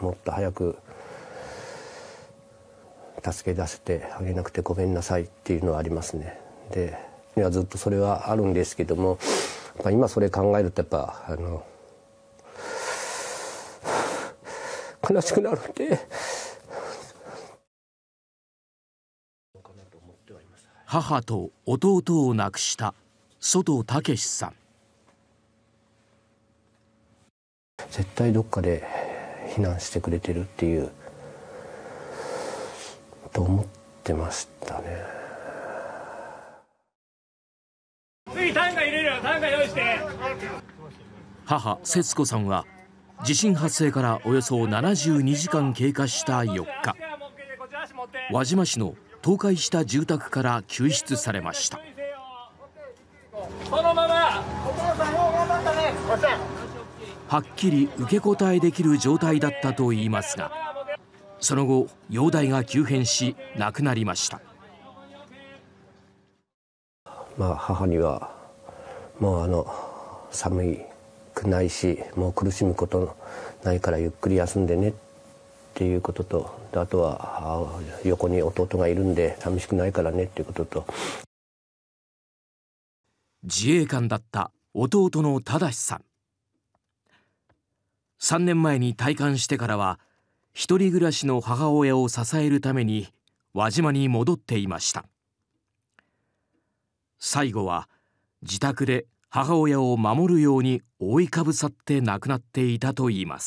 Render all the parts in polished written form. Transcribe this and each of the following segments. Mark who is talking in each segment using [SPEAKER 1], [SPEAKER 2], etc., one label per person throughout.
[SPEAKER 1] もっと早く助け出せてあげなくてごめんなさいっていうのはありますね。でずっとそれはあるんですけども、今それ考えるとやっぱ悲しくなるんで。
[SPEAKER 2] 母と弟を亡くした外武さん。
[SPEAKER 1] 絶対どっかで避難してくれてるっていうと思ってましたね。
[SPEAKER 3] 次タンが入れるよ、タンが用意して。
[SPEAKER 2] 母節子さんは地震発生からおよそ72時間経過した4日、輪島市の倒壊した住宅から救出されました。
[SPEAKER 3] そのまま
[SPEAKER 2] はっきり受け答えできる状態だったといいますが、その後容体が急変し亡くなりました。
[SPEAKER 1] 母にはもう寒くないし、もう苦しむことないからゆっくり休んでねっていうことと、あとは横に弟がいるんで寂しくないからねっていうことと、
[SPEAKER 2] 自衛官だった弟の忠さん。3年前に退官してからは一人暮らしの母親を支えるために輪島に戻っていました。最後は自宅で母親を守るように覆いかぶさって亡くなっていたといいます。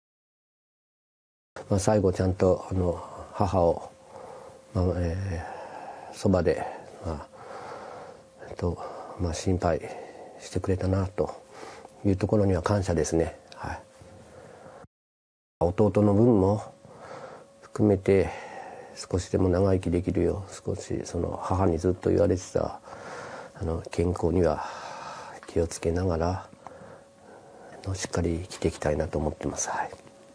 [SPEAKER 1] 最後ちゃんと母を、そばで、心配してくれたなというところには感謝ですね。はい、弟の分も含めて少しでも長生きできるよう、少し母にずっと言われてた健康には気をつけながらしっかり生きていきたいなと思ってます。はい、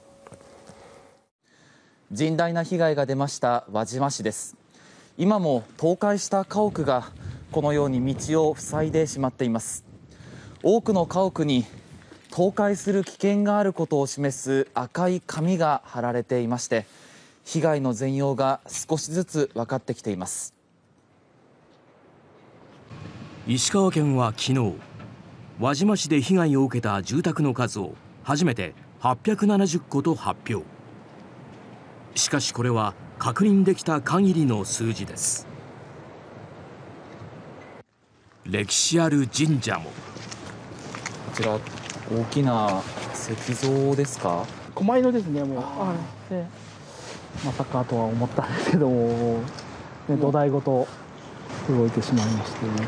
[SPEAKER 4] 甚大な被害が出ました輪島市です。今も倒壊した家屋がこのように道を塞いでしまっています。多くの家屋に倒壊する危険があることを示す赤い紙が貼られていまして、被害の全容が少しずつ分かってきています。
[SPEAKER 2] 石川県は昨日、輪島市で被害を受けた住宅の数を初めて870戸と発表。しかしこれは確認できた限りの数字です。歴史ある神社も。こ
[SPEAKER 4] ちら大きな石像ですか？
[SPEAKER 5] 狛犬ですね。もうでまさかとは思ったんですけども、土台ごと動いてしまいましてね。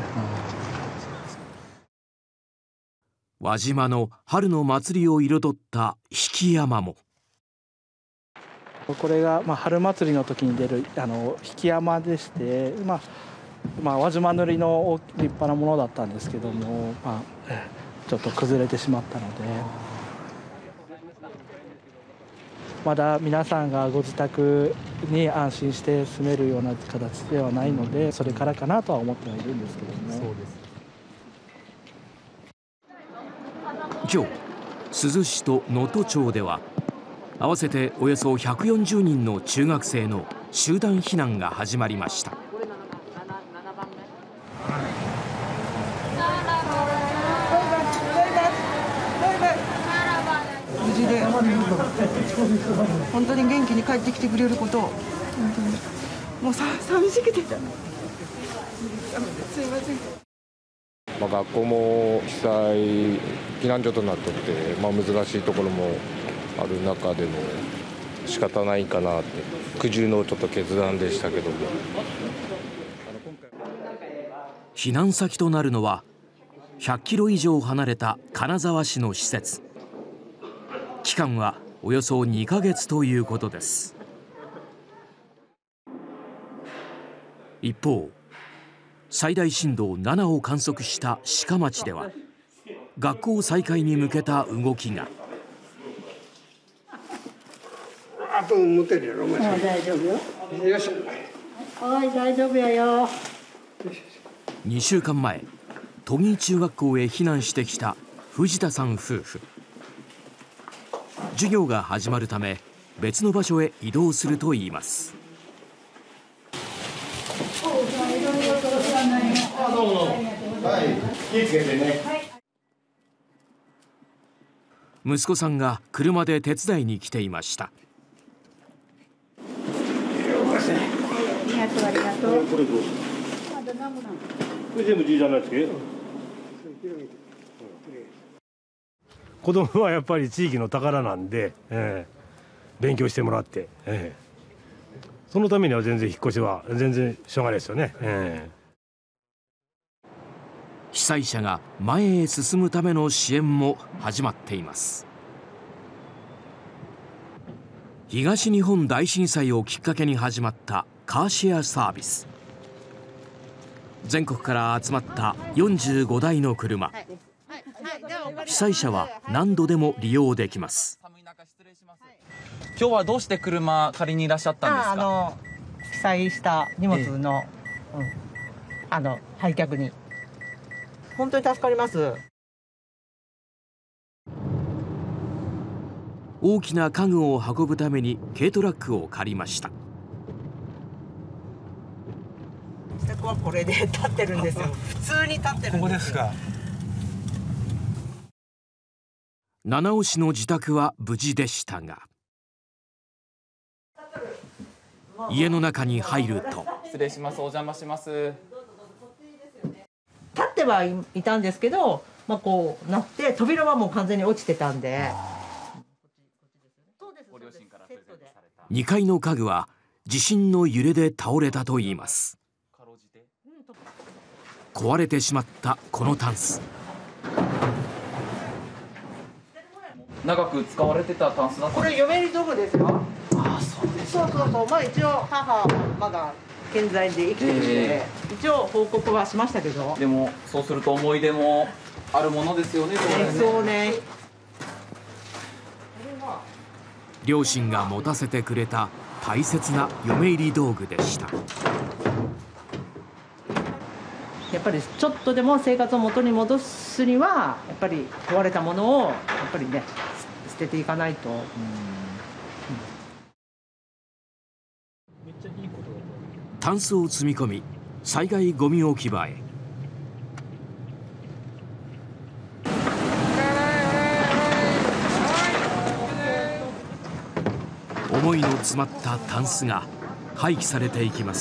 [SPEAKER 2] 輪島の春の祭りを彩った曳山も。
[SPEAKER 5] これが春祭りの時に出る曳山でして、輪島塗の立派なものだったんですけども、ちょっと崩れてしまったので、まだ皆さんがご自宅に安心して住めるような形ではないので、それからかなとは思ってはいるんですけども。そうです。
[SPEAKER 2] 今日、珠洲市と能登町では合わせておよそ140人の中学生の集団避難が始まりました。
[SPEAKER 6] 無事で本当に元気に帰ってきてくれることを、本当にもう寂しくてすいません。
[SPEAKER 7] 学校も被災避難所となっておって、難しいところもある中でも仕方ないかなって、苦渋のちょっと決断でしたけども。
[SPEAKER 2] 避難先となるのは100キロ以上離れた金沢市の施設。期間はおよそ2ヶ月ということです。一方、最大震度7を観測した鹿町では学校再開に向けた動きが。
[SPEAKER 8] あと持ってるよ。大丈夫よ。よし。はい、大丈夫やよ。
[SPEAKER 2] 2週間前、都議中学校へ避難してきた藤田さん夫婦。 授業が始まるため別の場所へ移動するといいます。息子さんが車で手伝いに来ていました。
[SPEAKER 9] 子供はやっぱり地域の宝なんで、勉強してもらって、そのためには全然引っ越しは全然しょうがないですよね。
[SPEAKER 2] 被災者が前へ進むための支援も始まっています。東日本大震災をきっかけに始まったカーシェアサービス。全国から集まった45台の車。被災者は何度でも利用できます。
[SPEAKER 4] 今日はどうして車借りにいらっしゃったんですか？
[SPEAKER 10] 被災した荷物の、配却に。本当に助かります。
[SPEAKER 2] 大きな家具を運ぶために軽トラックを借りました。
[SPEAKER 10] 自宅はこれで立ってるんですよ。普通に立ってるんですよ。ここですか。
[SPEAKER 2] 七尾市の自宅は無事でしたが、家の中に入ると。
[SPEAKER 4] 失礼します。お邪魔します。
[SPEAKER 10] 立ってはいたんですけど、こうなって扉はもう完全に落ちてたんで。
[SPEAKER 2] 2階の家具は地震の揺れで倒れたといいます。壊れてしまったこのタンス。
[SPEAKER 4] 長く使われてたタンスだった。
[SPEAKER 10] これ嫁入り道具ですよ。そうです。そう。一応母まだ健在で生きてるので、一応報告はしましたけど。
[SPEAKER 4] でもそうすると思い出もあるものですよね。
[SPEAKER 10] そうね。
[SPEAKER 2] 両親が持たせてくれた大切な嫁入り道具でした。
[SPEAKER 10] やっぱりちょっとでも生活を元に戻すにはやっぱり壊れたものをやっぱりね捨てていかないと。
[SPEAKER 2] タンスを積み込み災害ゴミ置き場へ。思いの詰まったタンスが廃棄されていきます。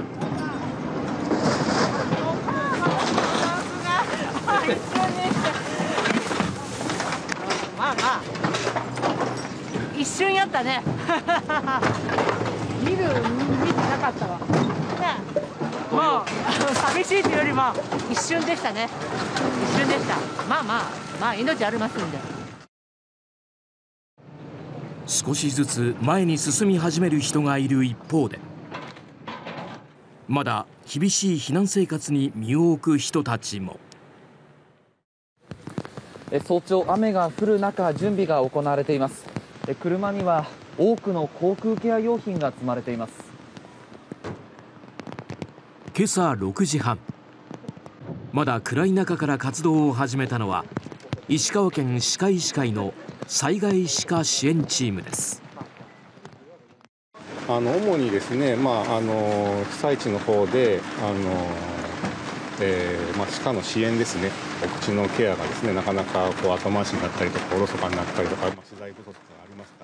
[SPEAKER 10] 一瞬やったね。見てなかったわ。もう寂しいというよりも一瞬でしたね。一瞬でした。まあ命ありますんで。
[SPEAKER 2] 少しずつ前に進み始める人がいる一方で、まだ厳しい避難生活に身を置く人たちも。
[SPEAKER 4] 早朝雨が降る中準備が行われています。車には多くの航空ケア用品が積まれています。
[SPEAKER 2] 今朝6時半、まだ暗い中から活動を始めたのは石川県歯科医師会の災害歯科支援チームです。
[SPEAKER 11] 主にですね、被災地の方で歯科の支援ですね、お口のケアがですねなかなか後回しになったりとかおろそかになったりとか、資材不足がありますから。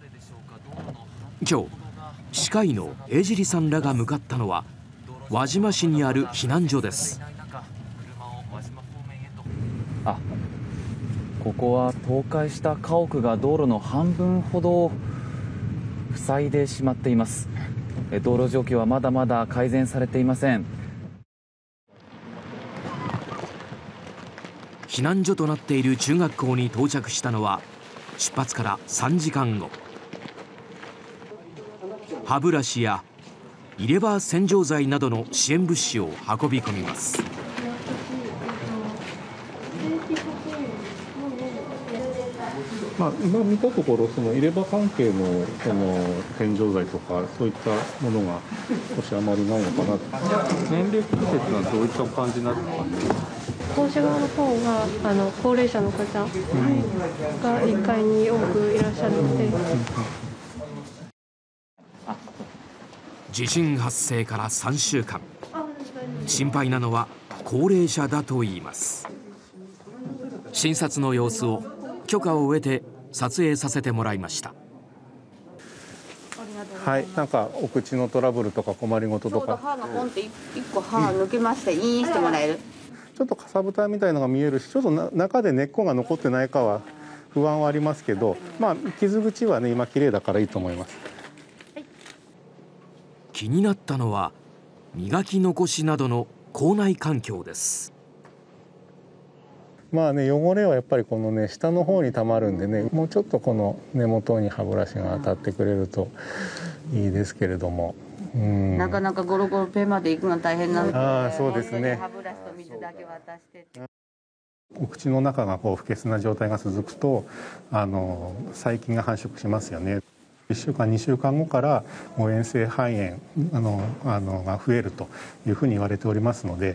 [SPEAKER 2] 今日、歯科医の江尻さんらが向かったのは輪島市にある避難所です。
[SPEAKER 4] ここは倒壊した家屋が道路の半分ほど塞いでしまっています。道路状況はまだまだ改善されていません。
[SPEAKER 2] 避難所となっている中学校に到着したのは出発から3時間後。歯ブラシや入れ歯洗浄剤などの支援物資を運び込みます。
[SPEAKER 11] 今見たところ、その入れ歯関係のその洗浄剤とかそういったものが少しあまりないのかなと。年齢区別はどういった感じになってますか？
[SPEAKER 12] 校舎側の方が高齢者の方が1階に多くいらっしゃるので。
[SPEAKER 2] 地震発生から3週間。心配なのは高齢者だといいます。診察の様子を許可を得て撮影させてもらいました。
[SPEAKER 11] はい、なんかお口のトラブルとか困りごととか。
[SPEAKER 13] 歯がポンって1個歯抜けまして、いいしてもらえる。
[SPEAKER 11] ちょっとかさぶたみたいのが見えるし、ちょっと中で根っこが残ってないかは不安はありますけど、傷口はね今綺麗だからいいと思います。
[SPEAKER 2] 気になったのは磨き残しなどの口内環境です。
[SPEAKER 11] 汚れはやっぱりこのね下の方にたまるんでね、もうちょっとこの根元に歯ブラシが当たってくれるといいですけれども、
[SPEAKER 13] なかなかゴロゴロペンまで行くの大変なんで、
[SPEAKER 11] そうですね。
[SPEAKER 13] 歯ブラシと水だけ渡してて。
[SPEAKER 11] お口の中がこう不潔な状態が続くと細菌が繁殖しますよね。1週間2週間後から誤嚥性肺炎が増えるというふうに言われておりますので、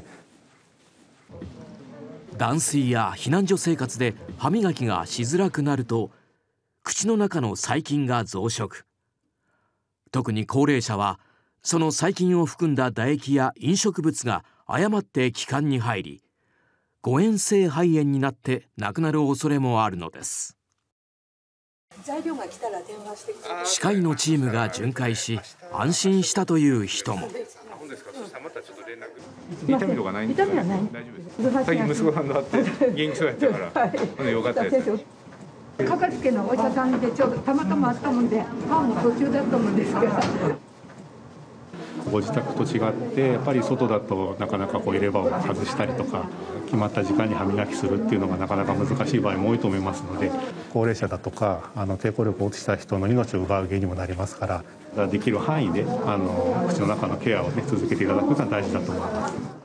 [SPEAKER 2] 断水や避難所生活で歯磨きがしづらくなると口の中の細菌が増殖。特に高齢者はその細菌を含んだ唾液や飲食物が誤って気管に入り誤嚥性肺炎になって亡くなる恐れもあるのです。
[SPEAKER 14] 材料が来たら電話してください。
[SPEAKER 2] 歯科医のチームが巡回し安心したという人も。
[SPEAKER 15] 痛みとかないんですか？痛みはない。大丈夫です。最近息子さんと会って元気そうやったから、よかったです。
[SPEAKER 14] かかりつけのお医者さんでちょうどたまたまあったもんで、歯も途中だったもんですから。
[SPEAKER 11] ご自宅と違ってやっぱり外だとなかなか入れ歯を外したりとか決まった時間に歯磨きするっていうのがなかなか難しい場合も多いと思いますので、高齢者だとか抵抗力を落ちた人の命を奪う原因にもなりますから、できる範囲で口の中のケアを、続けていただくのが大事だと思います。